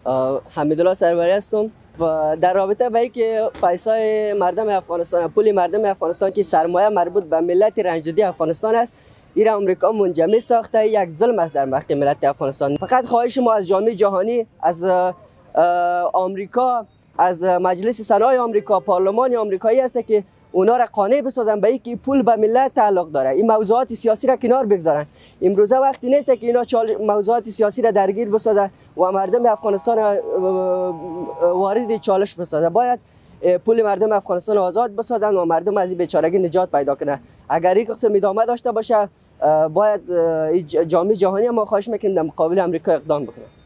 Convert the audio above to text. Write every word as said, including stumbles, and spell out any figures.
حمیدالله سروری هستم و در رابطه با اینکه پیسای مردم افغانستان، پول مردم افغانستان که سرمایه مربوط به ملت رنجیده افغانستان است، این آمریکا منجمد ساخته، یک ظلم است در حق ملت افغانستان. فقط خواهش ما از جامعه جهانی، از آمریکا، از مجلس سنای آمریکا، پارلمان آمریکایی است که اونا را قانع بسازن به اینکه پول به ملت تعلق داره. این موضوعات سیاسی را کنار بگذارن. امروزه وقتی نیست که اینا موضوعات سیاسی را درگیر بسازن و مردم افغانستان وارد چالش بسازن. باید پول مردم افغانستان آزاد بسازن و مردم از این بیچارگی نجات پیدا کنه. اگر این قسم ادامه داشته باشه، باید جامعه جهانی ما خواهش میکنیم در مقابل امریکا اقدام بکنه.